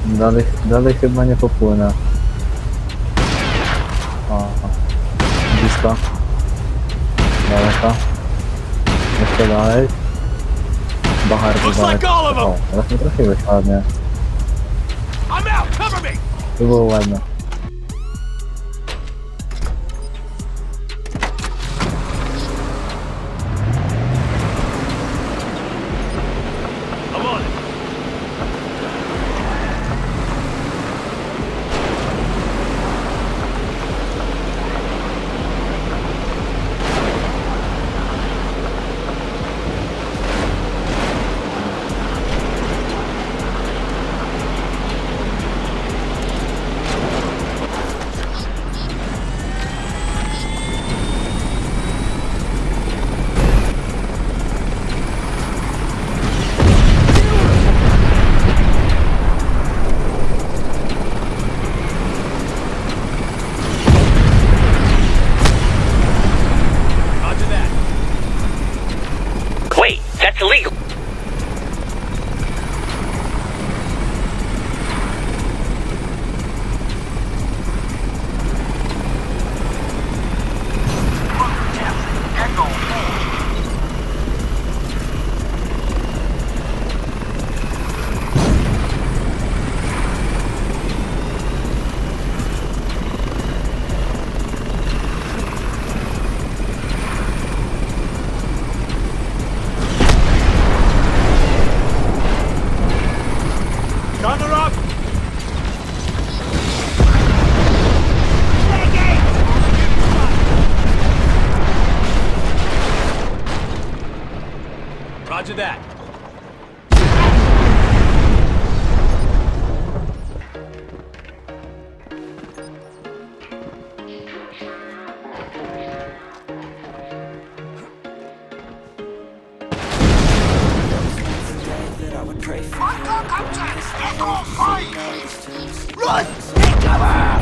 Dalej chyba nie popłynę. O, blisko. Daleko. Jeszcze dalej. Bardzo daleko. O, teraz nie trafiłeś ładnie. To było ładne. That's illegal. Roger that. Run! Take cover!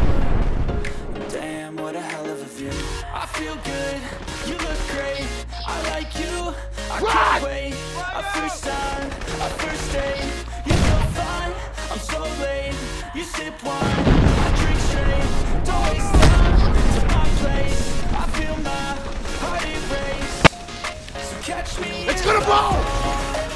Damn, what a hell of a view. I feel good, you look great. I like you, I can't wait. A first time, a first date. You're so fine, I'm so late. You sip wine, I drink straight. Don't waste time to my place. I feel my heart erase. So catch me. It's gonna blow!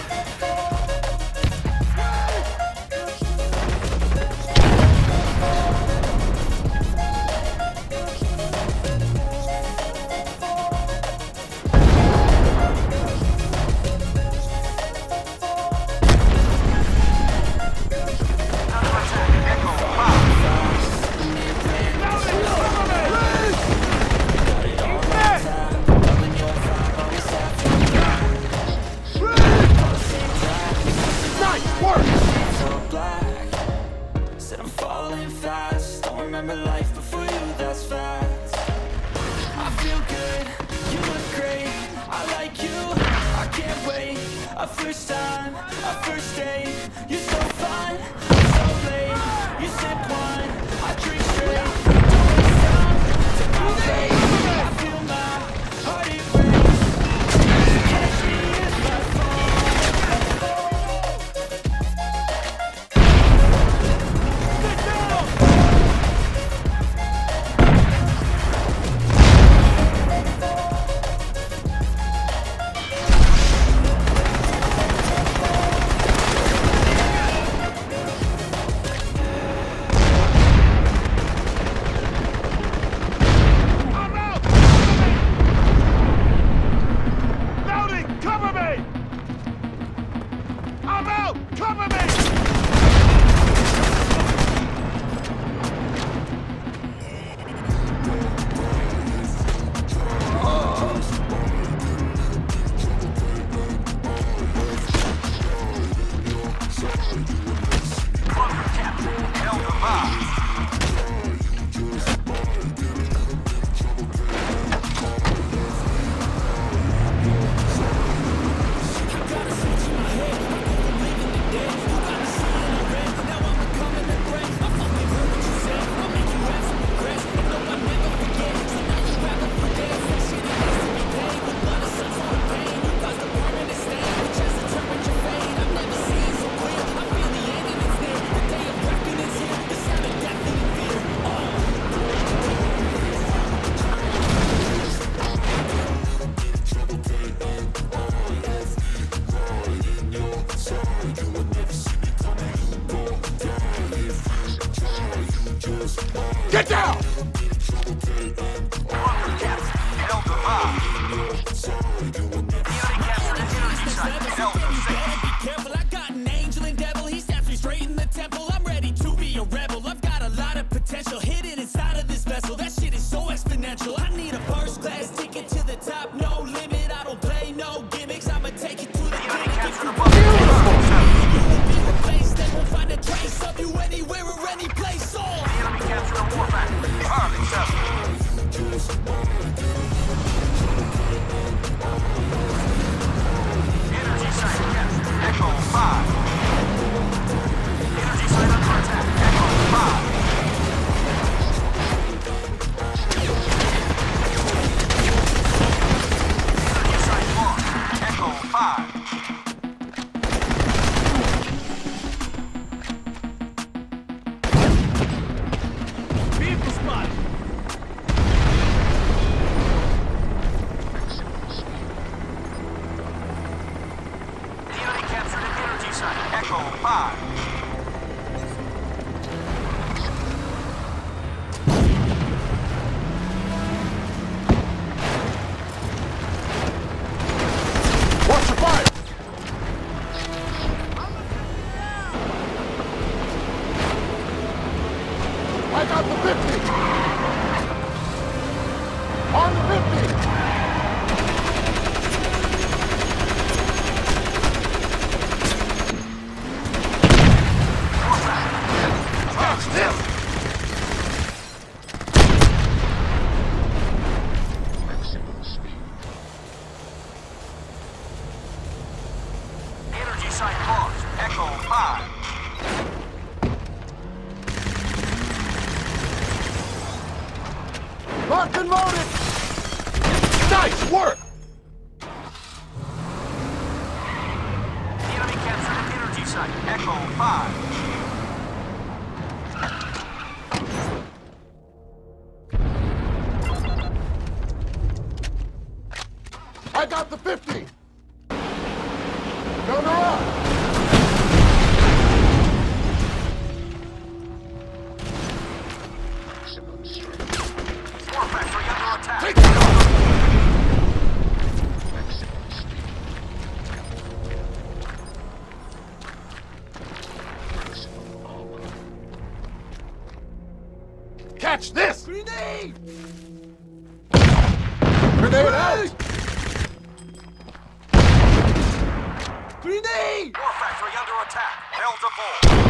Life before you, that's facts. I feel good, you look great. I like you, I can't wait. A first time, a first date. You're so fine, I'm so late. You sip wine, I drink straight. Don't waste time to my face. I feel my heart erase. Catch me if I fall. Get down! Careful, I got an angel and devil. He snaps me straight in the temple. I'm ready to be a rebel. I've got a lot of potential hidden inside of this vessel. That shit is so exponential. I need a first class ticket to the top, no limit. I don't play no gimmicks. I'ma take it to the limit. If you want you will be replaced. They won't find a trace of you anywhere or any place. The enemy captured a war factory. Energy site captured. Echo 5. Energy site under attack. Echo 5. Energy site lost. Echo 5. Vehicle spotted. The enemy captured an energy site. Echo 5. Watch your fire! I got the 50! On the 50! Catch this! Energy site lost. Echo 5. Locked and loaded! Nice work! The enemy captured an energy site. Echo 5. I got the 50! No, they're up! War factory under attack. Take it off! Catch this! Grenade! Grenade out! Grenade! War factory under attack. Held to bull.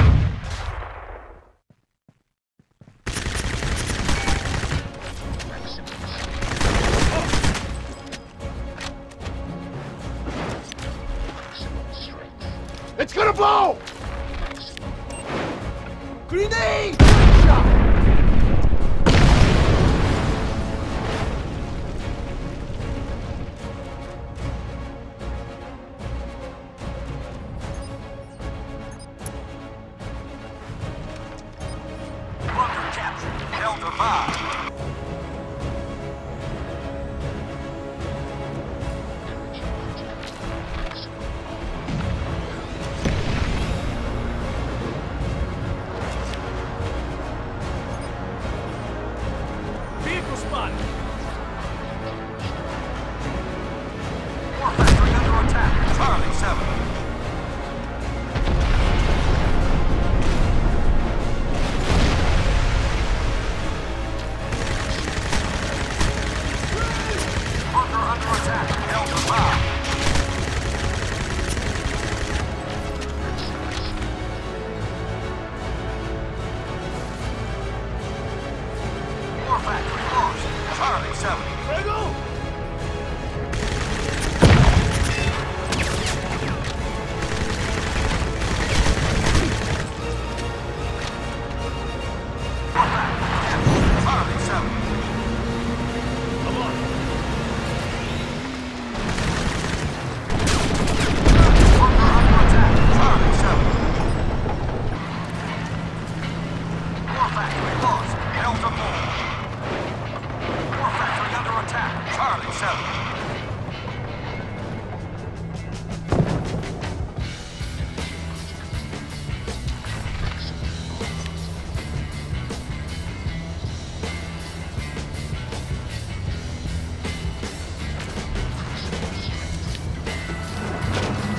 It's gonna blow! Grenade! Bunker captured. Held to buy. Vehicle spotted. War factory under attack. Charlie 7. Bunker under attack. Held to buy. War factory lost. Charlie 7. War factory. Charlie 7. Come on. Bunker under attack. Charlie 7. War factory lost. Held to bull. War factory under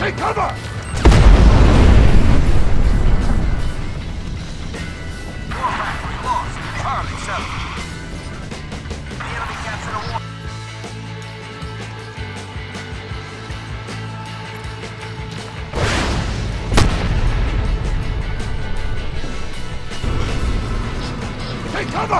Take cover! Take cover!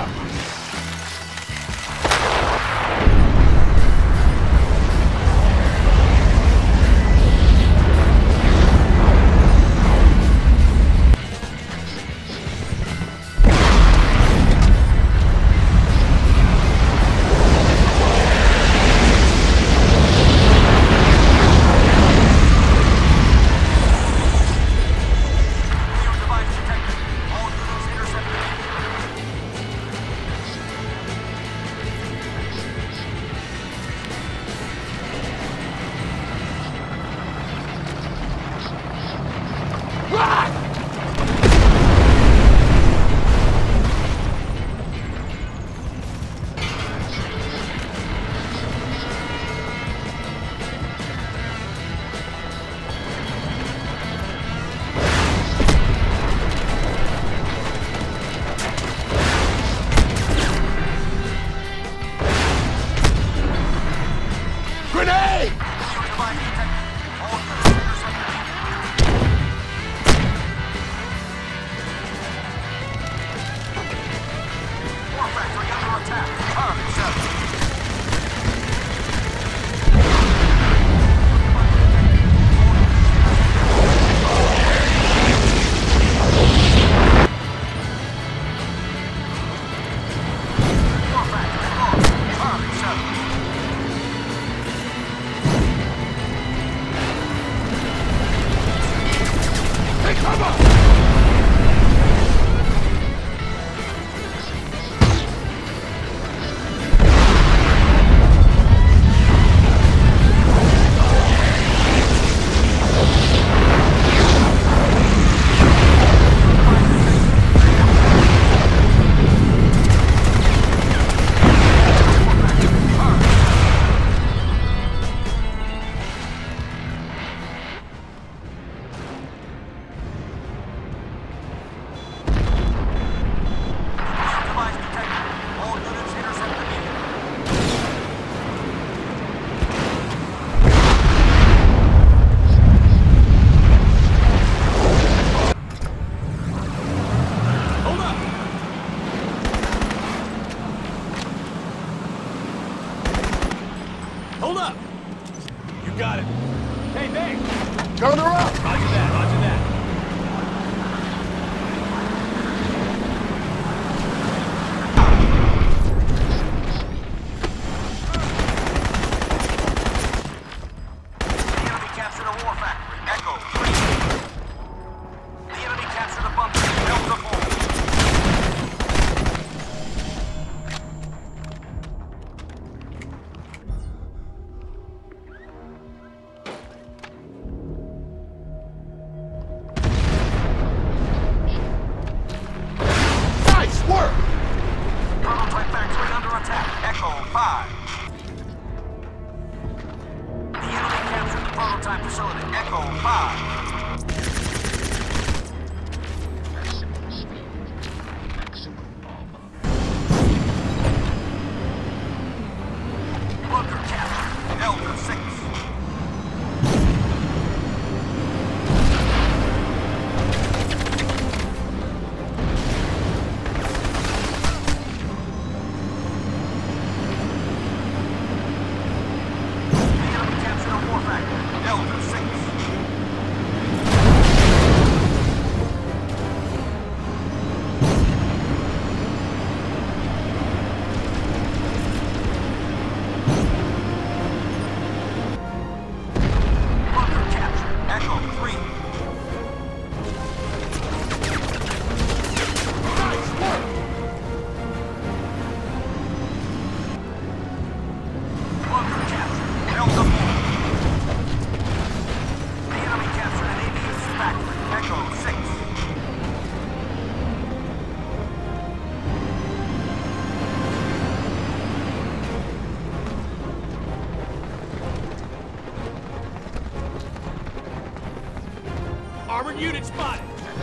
Unit spotted.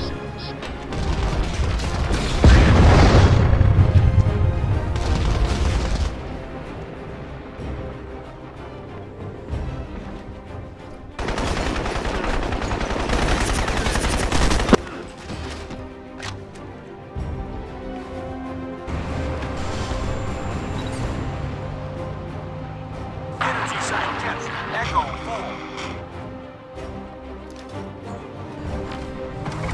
Energy site test. Echo full.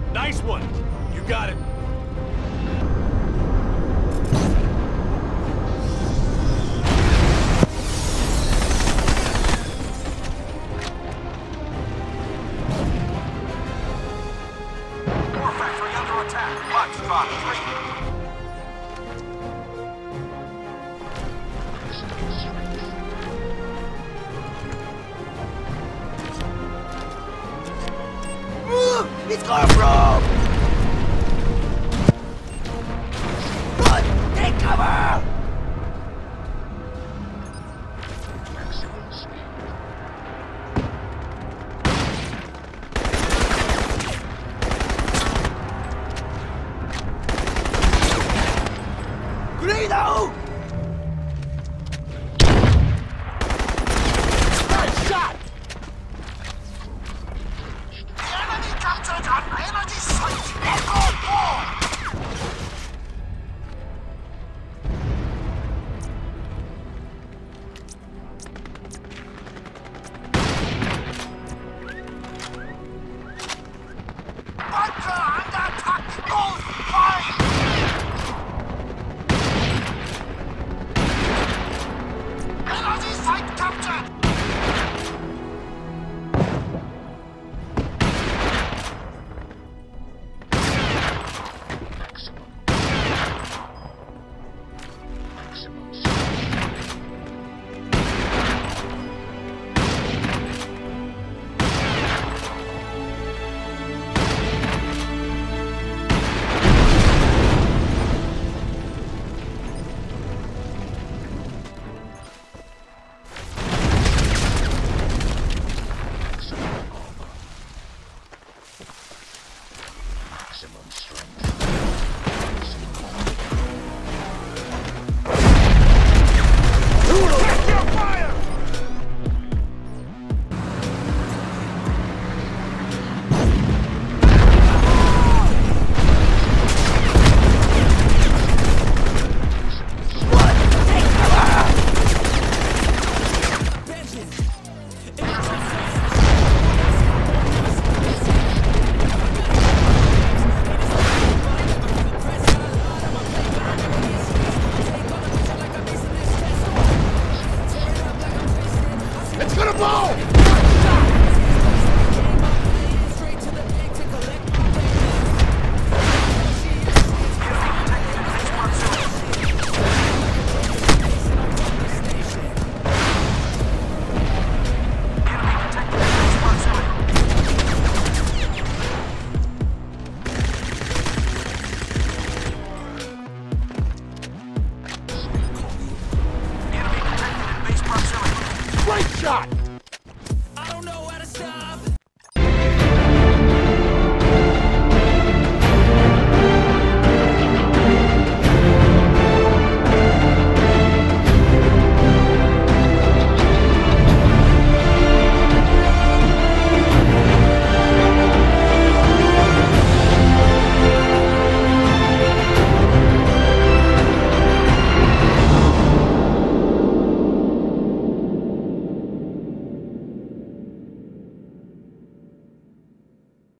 Nice one. You got it. Core factory under attack. Foxtrot 3. It's gonna blow! Run! Take cover! Grenade out! Nice shot! Captured an energy site! Echo 4! Bunker under attack! Gold 5! Energy site captured! Maximum strength.